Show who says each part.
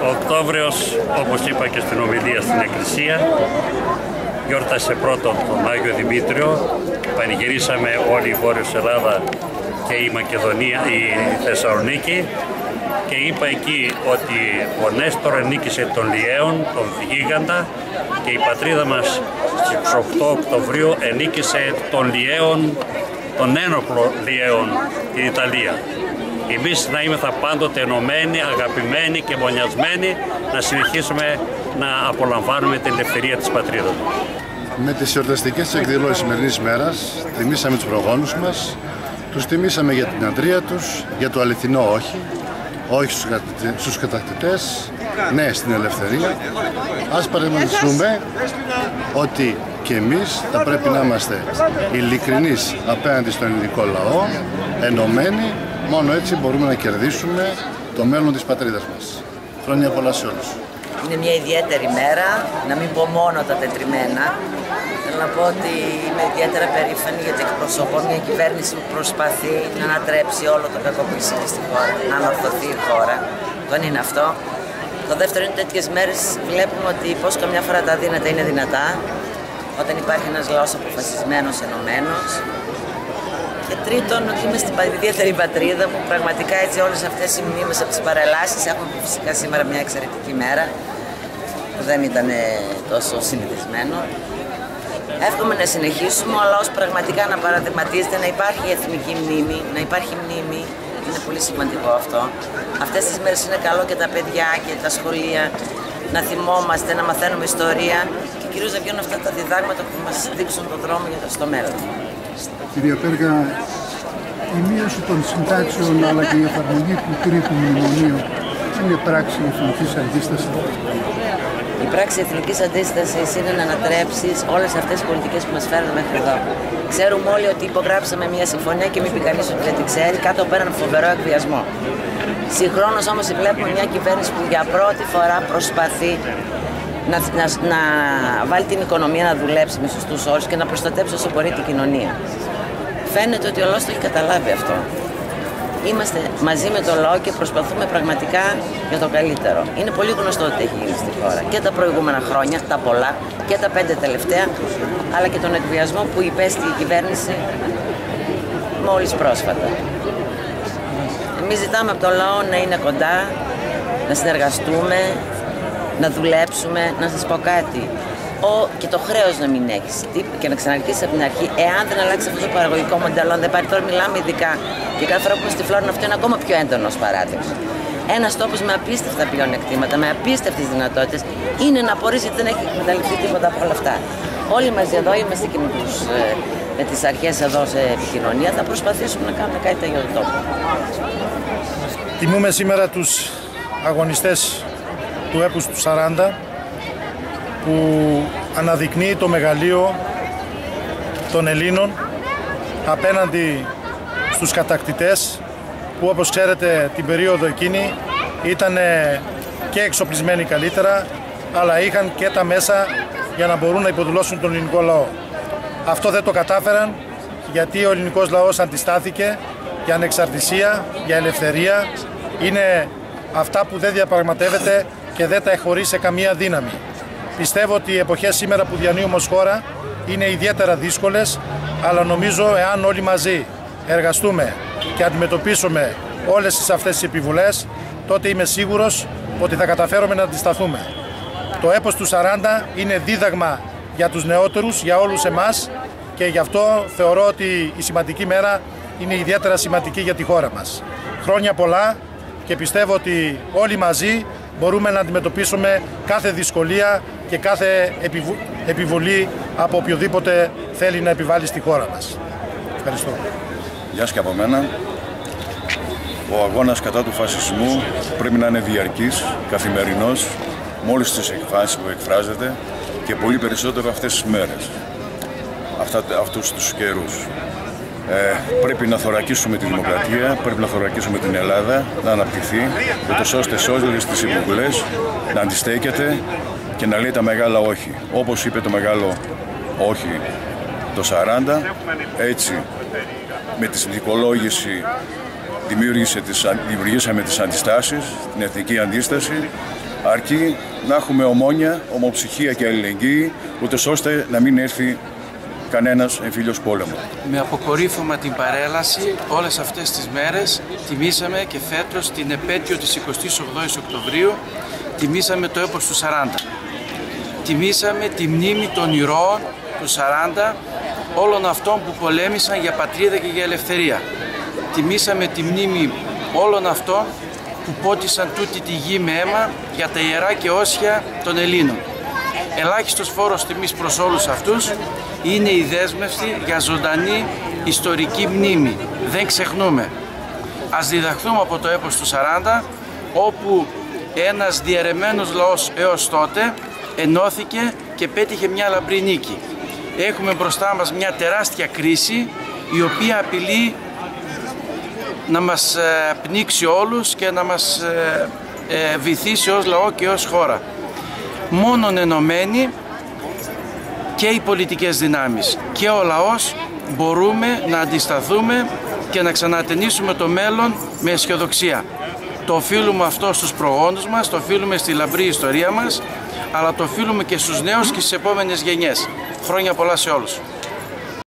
Speaker 1: Ο Οκτώβριος, όπως είπα και στην ομιλία στην Εκκλησία, γιόρτασε πρώτον τον Άγιο Δημήτριο. Πανηγυρίσαμε όλη η Βόρειος Ελλάδα και η Μακεδονία, η Θεσσαλονίκη, και είπα εκεί ότι ο Νέστορ νίκησε τον Λιέον, τον γίγαντα, και η πατρίδα μας στις 8 Οκτωβρίου ενίκησε τον Λιέον, τον ένοπλο Λιέον, την Ιταλία. Εμείς να είμαστε πάντοτε ενωμένοι, αγαπημένοι και μονιασμένοι, να συνεχίσουμε να απολαμβάνουμε την ελευθερία της πατρίδας μας.
Speaker 2: Με τις εορταστικές εκδηλώσεις σημερινής ημέρας τιμήσαμε τους προγόνους μας, τους τιμήσαμε για την αντρία τους, για το αληθινό όχι, όχι στους κατακτητές, ναι στην ελευθερία. Ας παρεμβαίνουμε ότι και εμείς θα πρέπει να είμαστε ειλικρινείς απέναντι στον ελληνικό λαό, ενωμένοι. Μόνο έτσι μπορούμε να κερδίσουμε το μέλλον της πατρίδας μας. Χρόνια πολλά σε όλους.
Speaker 3: Είναι μια ιδιαίτερη μέρα, να μην πω μόνο τα τετριμένα. Θέλω να πω ότι είμαι ιδιαίτερα περήφανη γιατί εκπροσωπώ μια κυβέρνηση που προσπαθεί να ανατρέψει όλο το κακό που ισχύει στη χώρα, να ανορθωθεί η χώρα. Δεν είναι αυτό. Το δεύτερο είναι τέτοιες μέρες βλέπουμε ότι πως καμιά φορά τα αδύνατα είναι δυνατά, όταν υπάρχει ένας λαός αποφασισμένος, ενωμένος. Και τρίτον, ότι είμαι στην ιδιαίτερη πατρίδα μου, πραγματικά έτσι όλες αυτές οι μνήμες από τις παρελάσεις. Έχουμε φυσικά σήμερα μια εξαιρετική μέρα που δεν ήταν τόσο συνηθισμένο. Εύχομαι να συνεχίσουμε, ο λαός πραγματικά να παραδειγματίζεται, να υπάρχει εθνική μνήμη, να υπάρχει μνήμη. Είναι πολύ σημαντικό αυτό. Αυτές τις μέρες είναι καλό και τα παιδιά και τα σχολεία να θυμόμαστε, να μαθαίνουμε ιστορία και κυρίως να βγαίνουν αυτά τα διδάγματα που μας δείξουν τον δρόμο στο μέλλον.
Speaker 4: Κυρία Πέργα, η μείωση των συντάξεων αλλά και η εφαρμογή του τρίτου μνημονίου είναι πράξη εθνικής αντίστασης.
Speaker 3: Η πράξη εθνικής αντίστασης είναι να ανατρέψεις όλες αυτές τις πολιτικές που μας φέρνουν μέχρι εδώ. Ξέρουμε όλοι ότι υπογράψαμε μια συμφωνία και μην πει κανείς ότι δεν την ξέρει, κάτω από έναν φοβερό εκβιασμό. Συγχρόνως όμως βλέπουμε μια κυβέρνηση που για πρώτη φορά προσπαθεί να βάλει την οικονομία να δουλέψει με σωστούς όρους και να προστατέψει όσο μπορεί την κοινωνία. Φαίνεται ότι ο λαός το έχει καταλάβει αυτό. Είμαστε μαζί με το λαό και προσπαθούμε πραγματικά για το καλύτερο. Είναι πολύ γνωστό ότι έχει γίνει στη χώρα και τα προηγούμενα χρόνια, τα πολλά και τα 5 τελευταία, αλλά και τον εκβιασμό που υπέστη η κυβέρνηση μόλις πρόσφατα. Εμείς ζητάμε από το λαό να είναι κοντά, να συνεργαστούμε, να δουλέψουμε. Να σας πω κάτι, και το χρέος να μην έχεις και να ξαναρχίσεις από την αρχή, εάν δεν αλλάξει αυτό το παραγωγικό μοντέλο, αν δεν πάρει, τώρα μιλάμε ειδικά και κάθε φορά που είμαστε στη Φλόρινα αυτό είναι ακόμα πιο έντονο ως παράδειγμα. Ένας τόπος με απίστευτα πλεονεκτήματα, με απίστευτες δυνατότητες, είναι να απορρίσει γιατί δεν έχει εκμεταλλευτεί τίποτα από όλα αυτά. Όλοι μαζί εδώ είμαστε και με τις αρχές εδώ σε επικοινωνία, θα προσπαθήσουμε να κάνουμε κάτι τέτοιο για τον τόπο.
Speaker 5: Τιμούμε σήμερα τους αγωνιστές του έπους του 40, που αναδεικνύει το μεγαλείο των Ελλήνων απέναντι στους κατακτητές που, όπως ξέρετε, την περίοδο εκείνη ήταν και εξοπλισμένοι καλύτερα, αλλά είχαν και τα μέσα για να μπορούν να υποδουλώσουν τον ελληνικό λαό. Αυτό δεν το κατάφεραν γιατί ο ελληνικός λαός αντιστάθηκε για ανεξαρτησία, για ελευθερία. Είναι αυτά που δεν διαπραγματεύεται και δεν τα εχωρεί σε καμία δύναμη. Πιστεύω ότι οι εποχές σήμερα που διανύουμε ως χώρα είναι ιδιαίτερα δύσκολες, αλλά νομίζω εάν όλοι μαζί εργαστούμε και αντιμετωπίσουμε όλες αυτές τις επιβολές, τότε είμαι σίγουρος ότι θα καταφέρουμε να αντισταθούμε. Το έπος του 40 είναι δίδαγμα για τους νεότερους, για όλους εμάς, και γι' αυτό θεωρώ ότι η σημαντική μέρα είναι ιδιαίτερα σημαντική για τη χώρα μας. Χρόνια πολλά και πιστεύω ότι όλοι μαζί μπορούμε να αντιμετωπίσουμε κάθε δυσκολία και κάθε επιβολή από οποιοδήποτε θέλει να επιβάλλει στη χώρα μας. Ευχαριστώ.
Speaker 6: Γεια σας και από μένα. Ο αγώνας κατά του φασισμού πρέπει να είναι διαρκής, καθημερινός, με όλες τις εκφάσεις που εκφράζεται και πολύ περισσότερο αυτές τις μέρες, αυτούς τους καιρούς. Πρέπει να θωρακίσουμε τη δημοκρατία, πρέπει να θωρακίσουμε την Ελλάδα, να αναπτυχθεί, ούτως ώστε σε όλες τις υπουργουλές να αντιστέκεται και να λέει τα μεγάλα όχι. Όπως είπε το μεγάλο όχι το 40, έτσι με τη συνθηκολόγηση δημιουργήσαμε τις αντιστάσεις, την εθνική αντίσταση, Αρκεί να έχουμε ομόνια, ομοψυχία και αλληλεγγύη, ούτως ώστε να μην έρθει κανένας εμφύλιος πόλεμο.
Speaker 7: Με αποκορύφωμα την παρέλαση, όλες αυτές τις μέρες τιμήσαμε και φέτος την επέτειο της 28ης Οκτωβρίου, τιμήσαμε το έπος του 40. Τιμήσαμε τη μνήμη των ηρώων του 40, όλων αυτών που πολέμησαν για πατρίδα και για ελευθερία. Τιμήσαμε τη μνήμη όλων αυτών που πότισαν τούτη τη γη με αίμα για τα ιερά και όσια των Ελλήνων. Ελάχιστος φόρος τιμής προς όλους αυτούς είναι η δέσμευση για ζωντανή ιστορική μνήμη. Δεν ξεχνούμε. Ας διδαχθούμε από το έπος του 40, όπου ένας διαιρεμένος λαός έως τότε ενώθηκε και πέτυχε μια λαμπρή νίκη. Έχουμε μπροστά μας μια τεράστια κρίση, η οποία απειλεί να μας πνίξει όλους και να μας βυθίσει ως λαό και ως χώρα. Μόνον ενωμένοι και οι πολιτικές δυνάμεις και ο λαός μπορούμε να αντισταθούμε και να ξανατενίσουμε το μέλλον με αισιοδοξία. Το οφείλουμε αυτό στους προγόνους μας, το οφείλουμε στη λαμπρή ιστορία μας, αλλά το οφείλουμε και στους νέους και στις επόμενες γενιές. Χρόνια πολλά σε όλους.